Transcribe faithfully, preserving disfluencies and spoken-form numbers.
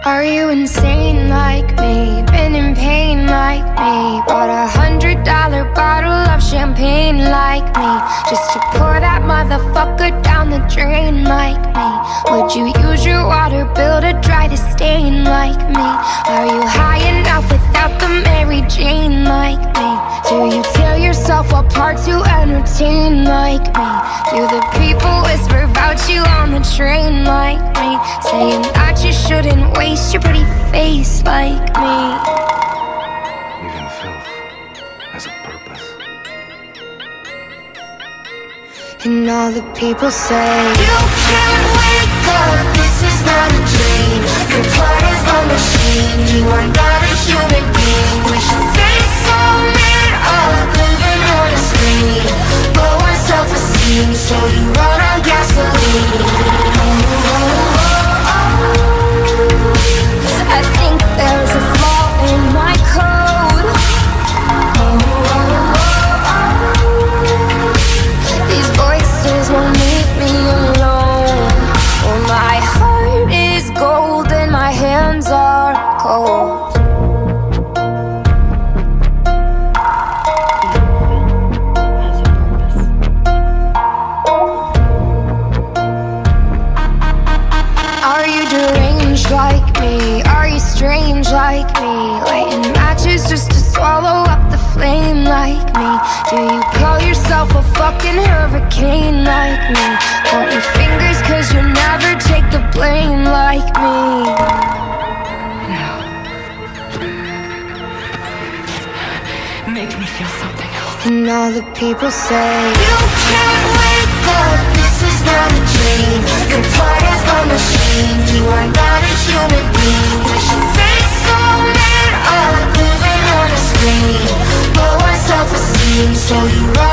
Are you insane like me? Been in pain like me? Bought a hundred dollar bottle of champagne like me, just to pour that motherfucker down the drain like me? Would you use your water bill to dry the stain like me? Are you high enough without the Mary Jane like me? Do you tear yourself apart to entertain like me? Do the people whisper about you on the train like me, saying that you shouldn't waste your pretty face like me? Even filth has a purpose. And all the people say, you can't wake up, this is not a dream. You're part of a machine, you are not a human being. Wish your face so made up, living on a screen. Low on self-esteem, so you run on gasoline. Oh, oh, oh, oh. I think there's a flaw in my code. Oh, oh, oh, oh. These voices won't leave me alone. Oh, my heart is gold and my hands are cold. Are you deranged like me? Are you strange like me? Lighting matches just to swallow up the flame like me? Do you call yourself a fucking hurricane like me? Pointing fingers cause you never take the blame like me. No. Make me feel something else. And all the people say, you can't wake up, this is not a dream. You're part of a machine, you are not a human being. Wish your face so made up, living on a screen. Low on self-esteem, so you run